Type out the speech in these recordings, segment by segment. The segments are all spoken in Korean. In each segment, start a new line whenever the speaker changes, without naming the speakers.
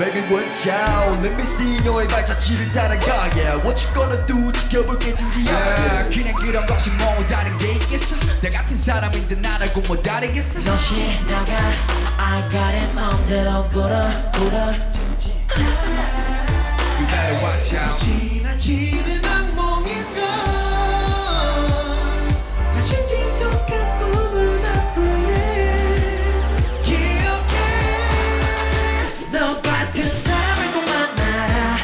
Baby watch out Let me see 너의 발자취를 따라가 Yeah what you gonna do 지켜볼게 진지하게
그냥 그런 것이 뭐 다른 게 있겠어 나 같은 사람인데 나라고 뭐 다르겠어
너 신나가 I got it 맘대로 굴어
You better watch out
지나치는 악몽인 걸 다신지 똑같 꿈은 아플래 기억해
너 같은 사람을 꼭 만나라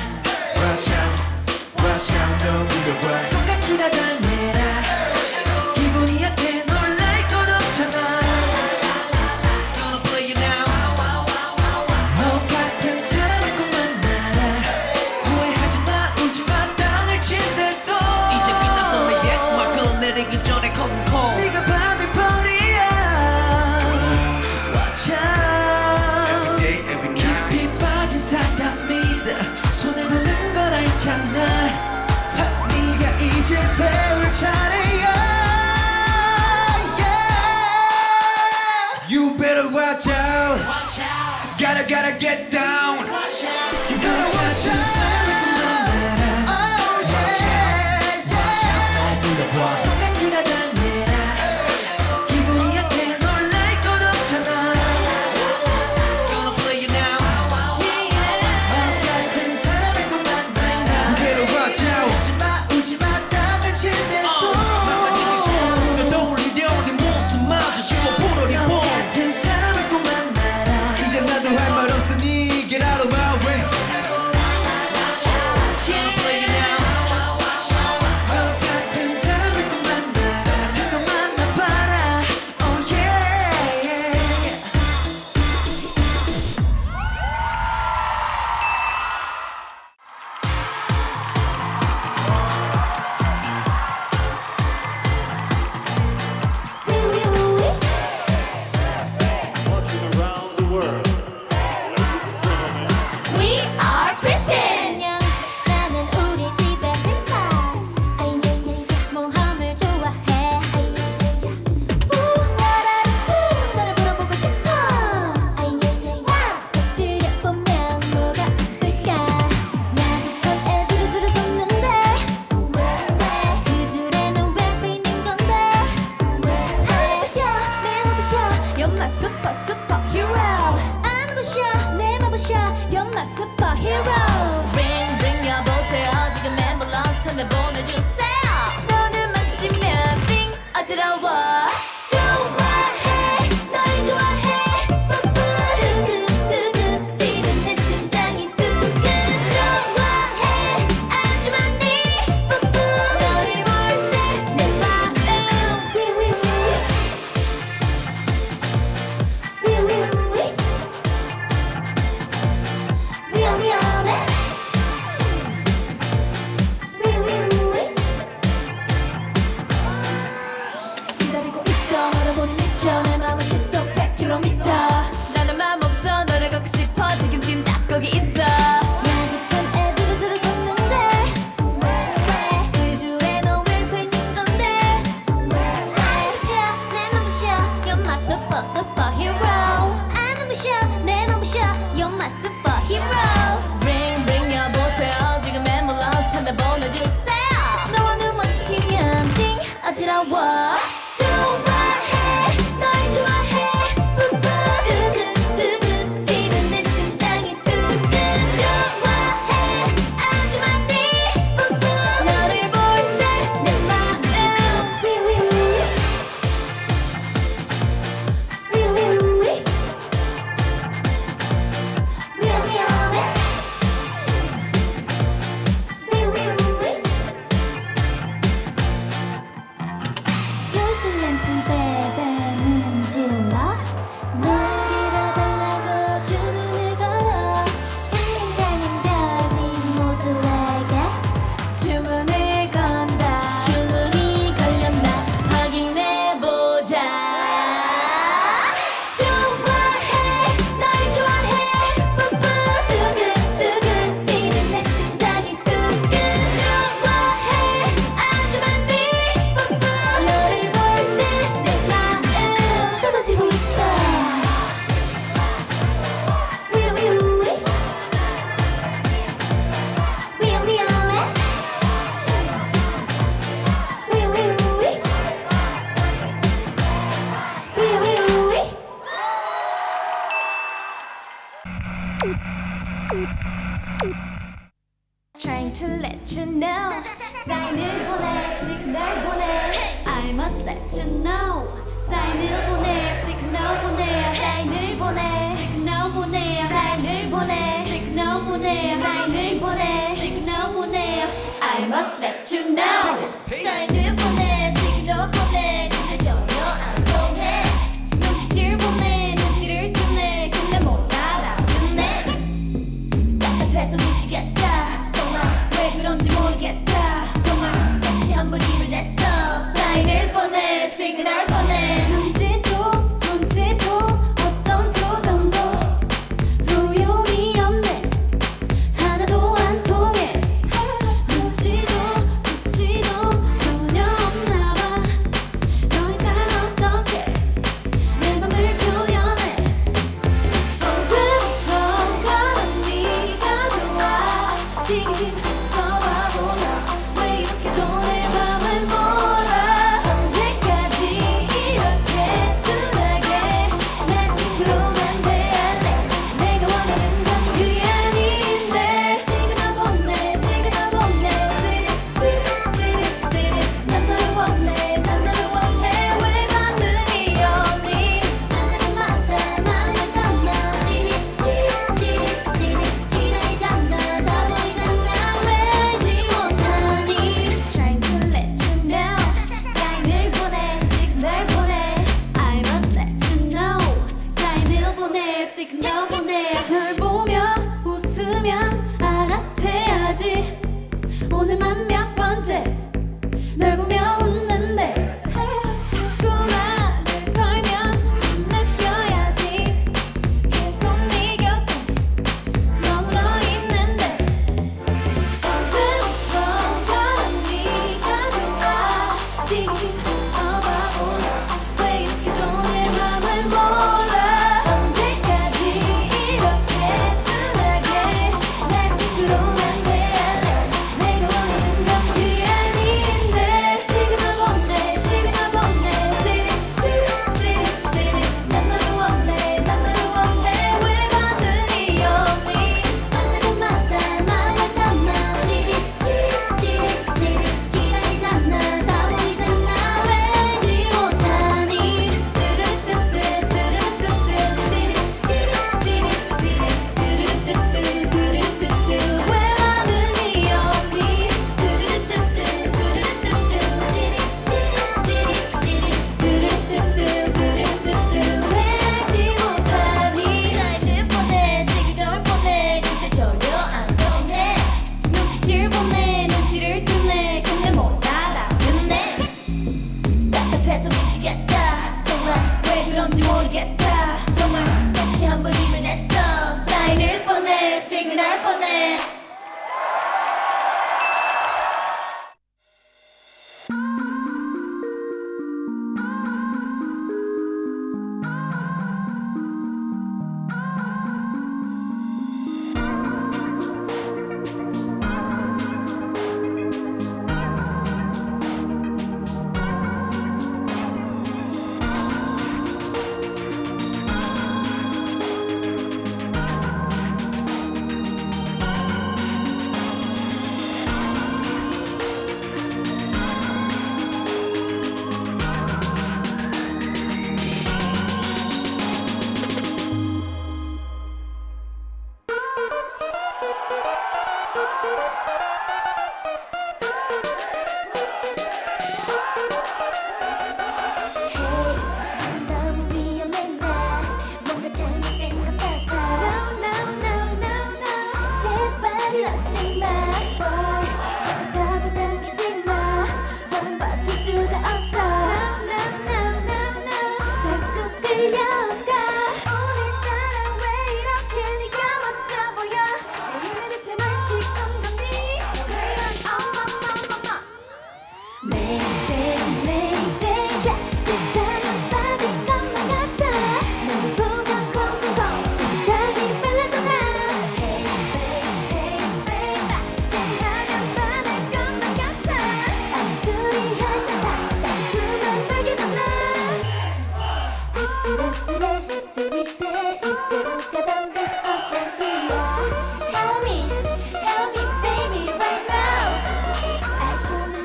Rush out 너 물어봐
똑같이 다 달래라 기분이 약해 놀랄 건 없잖아
Gonna play you now
너 같은 사람을 꼭 만나라 후회하지 마 울지 마 땅을 칠 때도
이제 끝났어 내게 막을 내리기 전에 콩콩
네가 받을 벌이야 Watch out
Every day every night
깊이 빠진 사람이다 손해보는 걸 알잖아
네가 이제 배울 차례야
You better watch out
Watch out
Gotta get down
Watch out
You better watch out
똑같이 다 달래라 기분이 약해 놀랄 건 없잖아
Gonna play you now
너 같은 사람을 꼭 만나라
You better watch out
울지마 땅을 칠 때도
너 떠올리려 네 모습마저 15%리 봄
같은 사람을 꼭 만나라
이제 나도 할 말 없으니 Get out of my way Play you now
너 같은 사람을 꼭 만나라
같은 거 만나봐라 Oh yeah
Watching around the world.
We are Kristen. 나는 우리 집에 핑파. 모험을 좋아해. 나라를 서로 물어보고 싶어. 들여보면 뭐가 있을까? 나지껏 애들을 줄을 섰는데 그 줄에는 왜 서 있는 건데? 내 맘부셔 You're my superhero 안부셔 내 맘부셔 You're my superhero Ring ring 여보세요 지금 앰뷸런스 보내주세요 너는 마주치면 띵 어지러워 좋아해 널 좋아해 뿌뿌 두근두근 뛰는 내 심장이 두근 좋아해 아주 많이 뿌뿌 너를 볼 때 내 마음 위험해 기다리고 있어 너를 보니 미쳐 내 맘은 시속 100km 나는 맘 없어 너를 갖고 싶어 지금 딱 거기 있어 야속한 애들을 줄을 섰는데 그 줄에 너 왜 서 있는 건데 내 맘부셔 You're my superhero 안 눈부셔 내 맘부셔 You're my superhero Ring ring 여보세요 지금 앰뷸런스 보내주세요 너와 눈 마주치면 띵 어지러워 좋아해 널 좋아해 뿌뿌 두근두근 뛰는 내 심장이 두근 좋아해 아주 많이 뿌뿌 너를 볼 때 내 마음 위험해 사인을 보내 시그널 보내 I must let you know 사인을 보내 시그널 보내 사인을 보내 시그널 보내 사인을 보내 시그널 보내 사인을 보내 시그널 보내 I must let you know 사인을 보내 시그널 보내 근데 전혀 안 통해 눈빛을 보내 눈치를 주네 근데 못 알아듣네 답답해서 미치겠다 정말 왜 그런지 모르겠다 정말 다시 한번 일을 냈어 사인을 보내 시그널 보내 눈짓도 손짓도 어떤 표정도 소용이 없네 하나도 안 통해 눈치도 눈치도 전혀 없나봐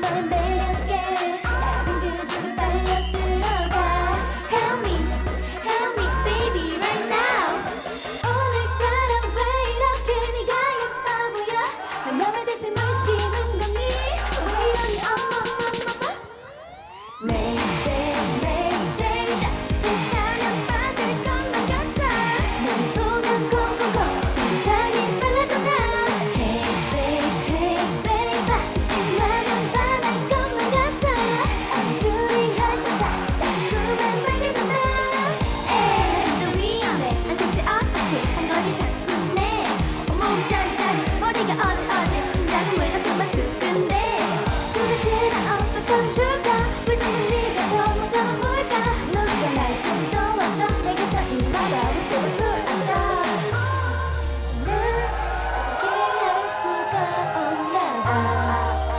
너의 매력에 다른 그들을 빨려 들어가. Help me baby right now. 오늘따라 왜 이렇게 네가 예뻐 보여. 내 맘에 대체 무심한 거니. 왜 이러니 어머머머머. Mayday 따뜻하면 빠질 것만 같아. 널 보면 콩콩콩 심장이 빨라져나. Hey baby 심하면 반할 것만 같아. 얼굴이 핥아다 자꾸만 빨개져나. 에이 진짜 위험해. 난 대체 어떻게 한 거지 자꾸 내 온몸이 짜릿짜릿 머리가 어지 심장은 왜 자꾸만 두근대. 도대체 난 어떤 컨트롤까. 왜 자꾸 네가 더 먼저 볼까. 너가 날 좀 도와줘. 내게서 이 말을 좀 풀어줘. 난 어떻게 할 수가 없나.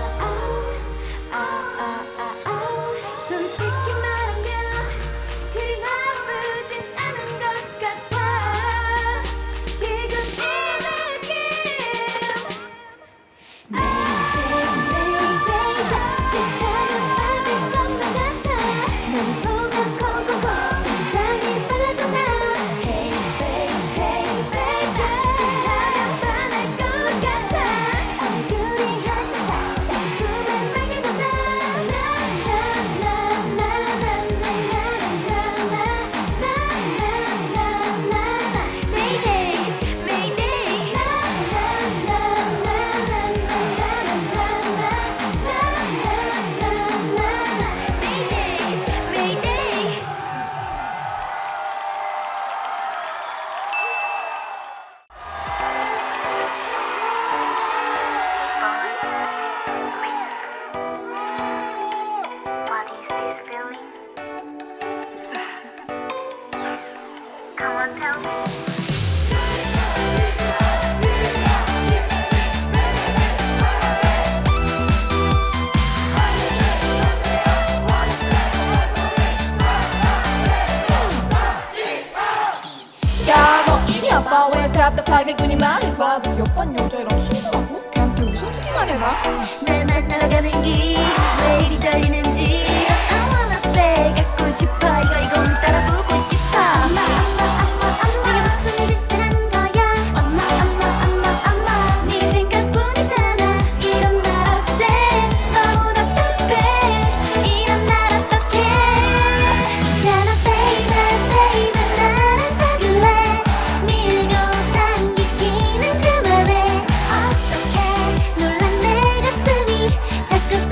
솔직히 말하면 그리 나쁘진 않은 것 같아. 지금 이 느낌. Mayday 자칫하면 빠질 것만 같아. 널 보면 콩콩콩 심장이 빨라져나. Hey baby 심하면 반할 것 같아. 얼굴이 핥아다 자꾸만 빨개져나.
What is this feeling? Come on, tell me.
야, 너 이미 아빠 왜 답답하게 그니 말해봐. 너 몇 번 여자애랑 친구라고? 걔한테 웃어주기만 해봐.
날 만나러 가는 길 왜 이리 떨리는지 I wanna say 갖고 싶어 이건 따라보고 싶어. 네가 무슨 짓을 한 거야. 엄마 네 생각뿐이잖아. 이런 날 어째 너무 답답해. 이런 날 어떡해. 있잖아 baby 나랑 사귈래. 밀고 당기기는 그만해. 어떡해 놀란 내 가슴이 자꾸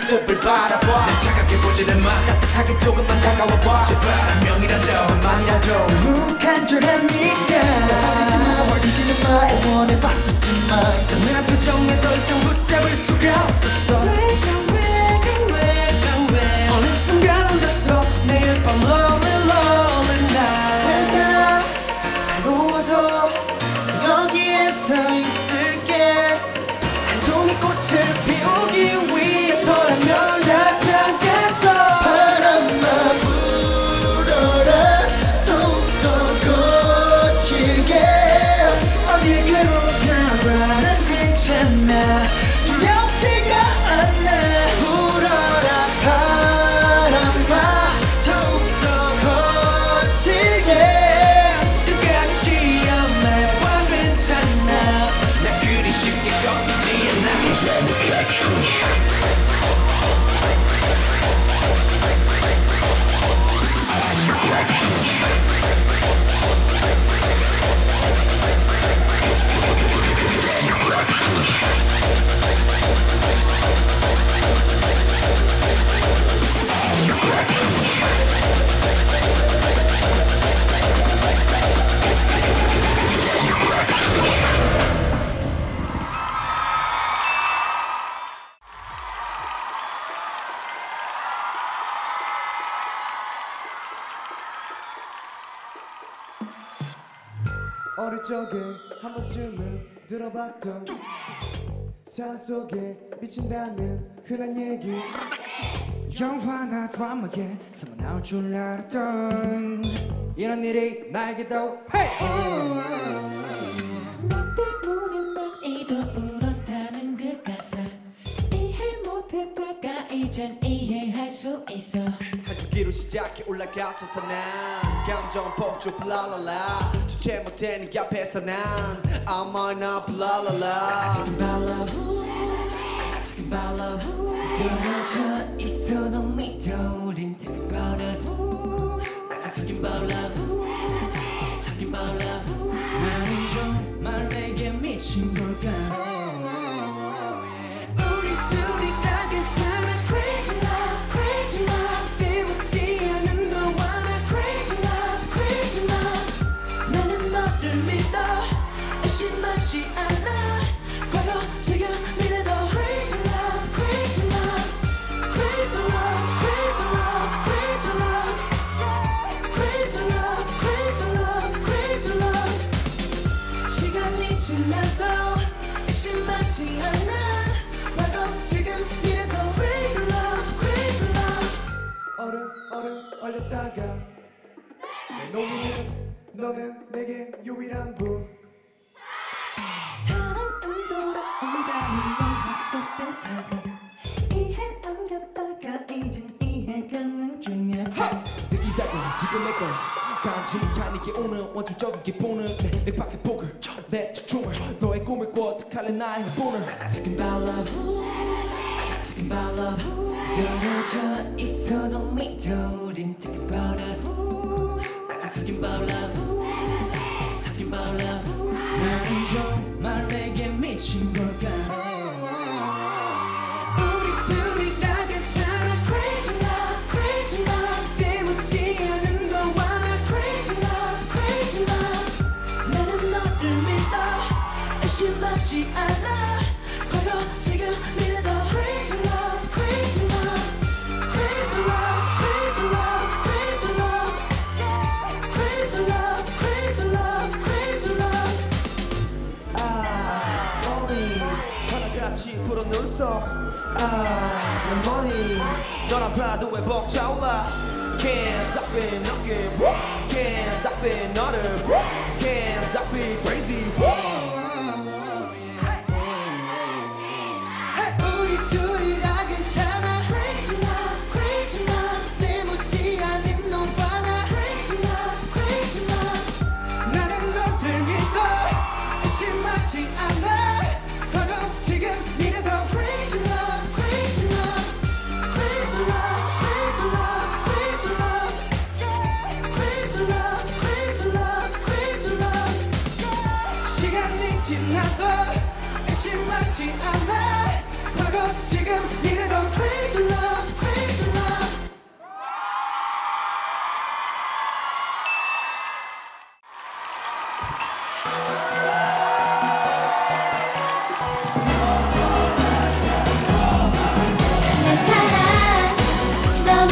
모습을 바라봐
날 차갑게 보지는 마
따뜻하게 조금만 다가와봐
제발 한 명이라도
한만이라도
너무 간절하니까 버리지는 마 애원해봤었지만
내 표정에 더 이상 붙잡을 수가 없었어
왜
어느 순간 혼자서 매일 밤 lonely lonely night
괜찮아 외로워도 여기에 서 있을게
한 종이 꽃을 피우기 위해서라면 나 잠겠어
바람만 불어라 더욱더 거칠게
어디에 괴로울까봐
난 괜찮아 두렵지가 않아
불어라 바람아 더욱더 거칠게 끝까지 엄마와 괜찮아
나 그리 쉽게 꺾이지 않아
어릴 적에 한 번쯤은 들어봤던 사랑 속에 미친다는 흔한 얘기 영화나 드라마에서 나올 줄 알았던 이런 일이 나에게도
너 때문에 많이도 울었다는 그 가사 이해 못했다가 이젠 이해할 수 있어
한 줄기로 시작해 올라가서서 난 감정 폭주 블라라라 주체 못해 네 앞에서 난 I'm on a 블라라라
Talking about love Talking about love 떨어져 있어도 믿어 우린 Talking about us I'm talking about love Talking about love 나는 정말 내게 미친 걸까 우리 둘이 다 괜찮아 Crazy love Crazy love 때묻지 않은 너와 나 Crazy love Crazy love 나는 너를 믿어 의심하지 않아 과거 지금 미래도 Crazy love Crazy love Crazy love Crazy love Crazy love Crazy love Crazy love Crazy love 시간이 지나도 의심하지 않아 과거 지금 미래도 Crazy love Crazy love
얼음 얼렸다가 내 녹이는 너는 내게 유일한 분
사랑은 돌아온다는 영화 속 대사가 이해 안 갔다가 이젠 이해 가는 중이야
쓰기사고 지금 내걸 깜찍한 이게 오는 원초적인 기분은 내 맥박의 복을 내 집중을 너의 꿈을 꿔 어떡할래 나의 돈을
Talking about love Talking about love 떨어져 있어도 믿어 우린 Talking about us I'm talking about love Talking about love 나는 정말 내게 미친 걸까 우리 둘이 다 괜찮아 Crazy love Crazy love 때묻지 않은 너와 나 Crazy love Crazy love 나는 너를 믿어 의심하지 않아 과거 지금 미래도 Crazy love Crazy love Crazy love Crazy love Crazy love Crazy love Crazy love Crazy love
머리 하나같이 푸른 눈썹 내 머리 너란 파도에 벅차올라 Can't stop it knocking Can't stop it 너를 Can't stop it crazy
우리 둘이 다 괜찮아
Crazy love Crazy love
때묻지 않은 너와 나
Crazy love Crazy love
나는 너를 믿어 의심하지 않아 과거 지금 미래도
Crazy love Crazy love Crazy love Crazy love Crazy love Crazy love Crazy love Crazy love
시간이 지나도 의심하지 않아 과거 지금 미래도
Crazy crazy love, crazy love.
내 사랑 너무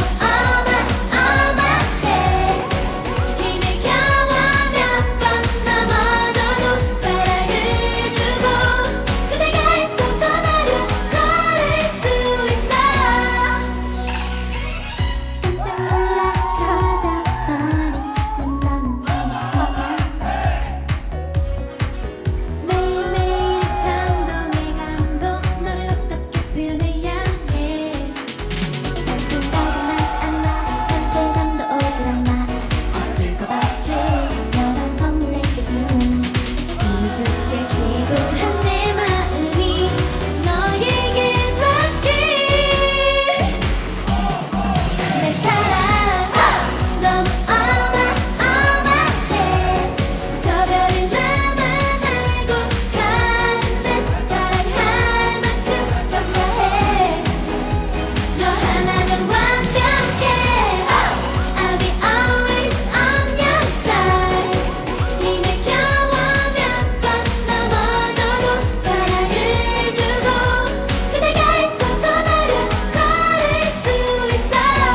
어마어마해 힘을 겨워 몇 번 넘어져도 사랑을 주고 그대가 있어서 나를 걸을 수 있어 깜짝 놀라 가져버린 난 너는 매일매일 감동의 감동 너를 어떻게 표현해야 해 난 생각은 나지 않아 밤새 잠도 오질 않아 아낄 것 없지 너란 선물 내게 준 수줍게 기도한 내 마음이 너에게 닿길 내 사랑 너무 어마어마해 저 별을 나만 알고 가진 듯 사랑할 만큼 감사해 너 하나면 완벽해 I'll be always on your side 힘을 겨워 몇 번 넘어져도 사랑을 주고 그대가 있어서 나를 걸을 수 있어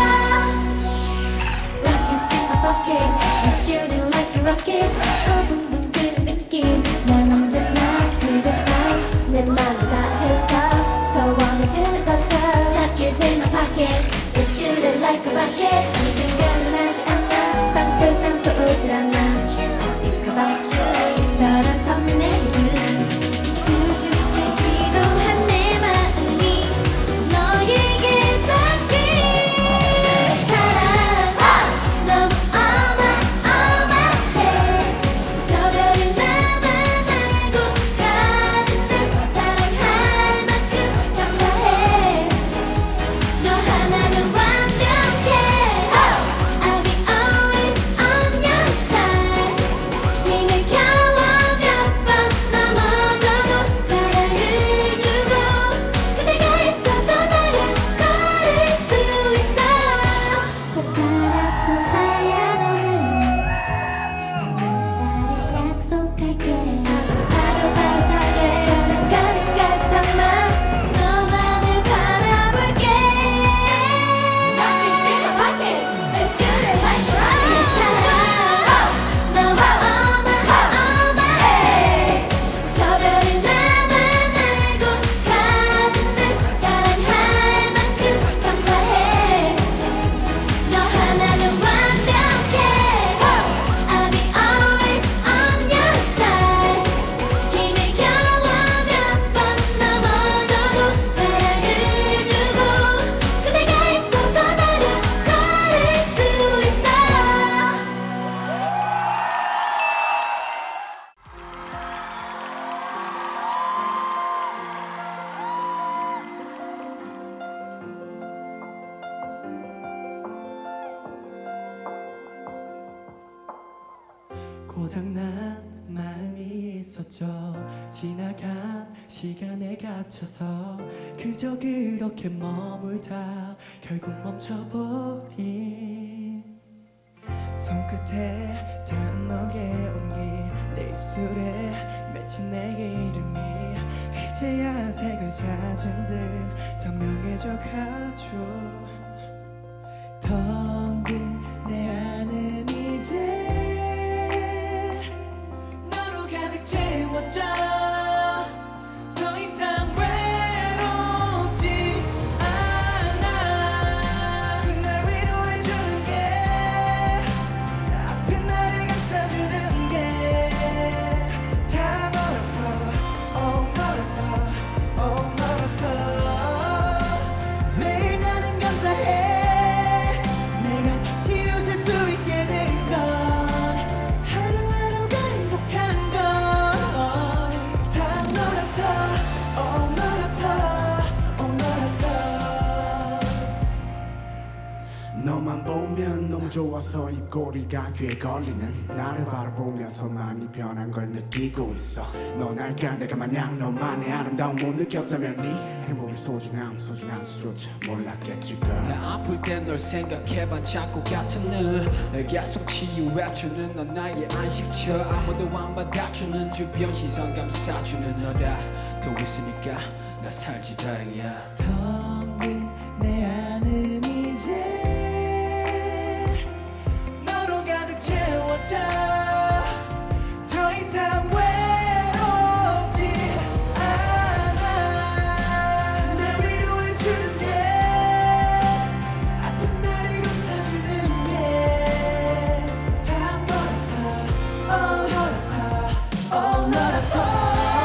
Rocket silver bucket I'm shooting like a rocket 붕붕 뜨는 느낌 난 언제나 그대만 내 맘을 다해서 소원을 들어줘 Rockets in my pocket I'm shooting like a rocket 아무 생각은 하지 않아 밤새 잠도 오질 않아 I think about you 너란 선물 내게 준 수줍게 기도한 내 마음이 너에게 닿길 내 사랑 너무 어마어마해 저 별을 나만 알고 가진 듯 사랑할 만큼 감사해 너 하나면 완벽해 I'll be always on your side 힘을 겨워 몇 번 넘어져도 사랑을 주고 그대가 있어서 나를 걸을 수 있어 새파랗고 하얀 오늘 하늘 아래 약속할게 아주 바로바로하게 사랑 가득가득한 맘 너만을 바라볼게 Rocket in my pocket Let's shoot it like a rocket 내 사랑 너무 어마어마해 저 별을 나만 알고 가진 듯 사랑할 만큼 감사해 너 하나면 완벽해 I'll be always on your side 힘을 겨워 몇 번 넘어져도 사랑을 주고 그대가 있어서 나를 걸을 수 있어
고장난 마음이 있었죠 지나간 시간에 갇혀서 그저 그렇게 머물다 결국 멈춰버린
손끝에 닿은 너의 온기 내 입술에 맺힌 내게 이름이 이제야 색을 찾은 듯 선명해져 가죠
텅 빈 내 안은 이제 너로 가득 채웠죠 더 이상 외롭지 않아
날 위로해주는 게 앞에 나를 감싸주는 게 다 너라서 너라서 너라서
매일 나는 감사해
너만 보면 너무 좋아서 입꼬리가 귀에 걸리는 나를 바라보면서 많이 변한 걸 느끼고 있어. 넌 알까 내가 마냥 너만의 아름다움 못 느꼈다면 네 행복의 소중함조차 몰랐겠지 girl.
나 아플 땐 널 생각해봐 자꾸 같은 늘 계속 치유해주는 넌 나의 안식처. 아무도 안 받아주는 주변 시선 감싸주는 너다 또 있으니까 나 살지 다행이야.
텅 빈 내 안은 이제 너로 가득 채워져. 더 이상 외롭지 않아. 날 위로해주는 게 아픈 날 감싸주는 게 다 너라서 너라서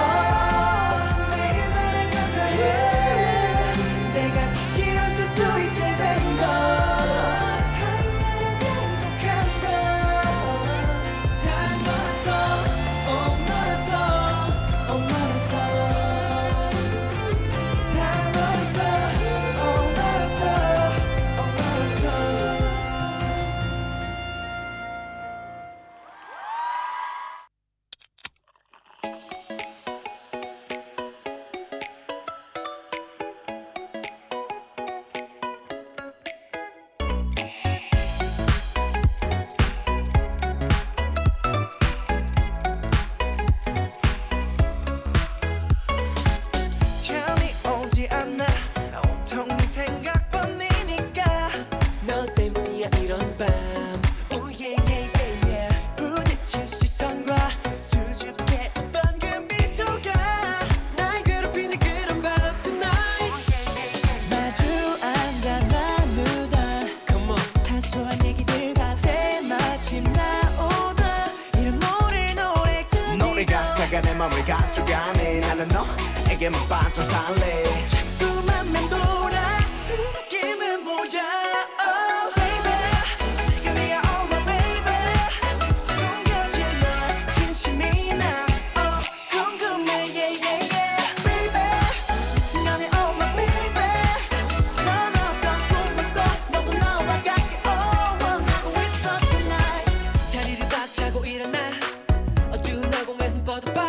내 맘을 가져가네. 나는 너에게만 빠져 살래.
자꾸만 맴돌아 느낌은 뭐야. Oh baby 지금이야 oh my baby. 숨겨진 널 진심이 나 궁금해 yeah yeah yeah baby. 이 순간에 oh my baby. 넌 어떤 꿈을 꿔 너도 나와 같게 원하고 있어 tonight. 자리를 딱 차고 일어나 어두운 나공에서 뻗어봐.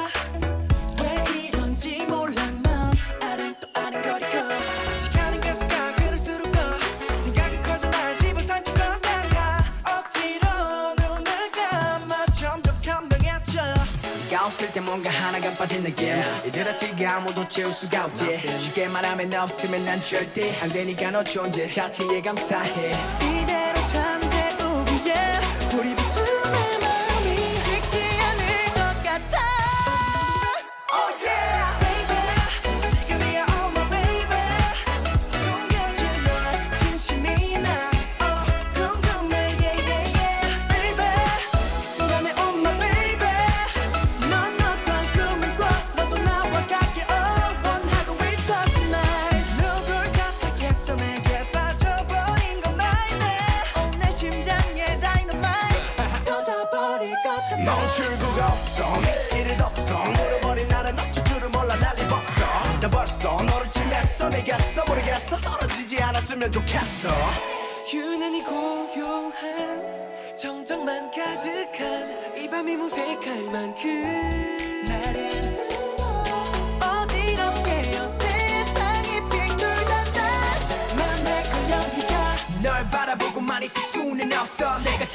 없을 때 뭔가 하나가 빠진 느낌. 이들아치가 아무도 채울 수가 없지. 쉽게 말하면 너 없으면 난 절대 안 되니까 너 존재 자체에 감사해.
이대로 잠재우기에 우리 비춘 내 마음이 식지 않을 것 같아. Oh yeah baby 지금이야 oh my baby. 숨겨진 널 진심이 나 궁금해 yeah yeah yeah baby. 이 순간에 oh my baby.
멈출 수가 없어 일도 없어 물어버린 나를 어쩔 줄을 몰라 난리 없어. 나 벌써 너를 침했어 내겠어 모르겠어 떨어지지 않았으면 좋겠어.
유난히 고요한 정적만 가득한 이 밤이 무색할 만큼 나를 들어 어지럽게요 세상이 빙글단다. 맘에 걸려 네가
널 바라보고만 있을 수는 없어. 내가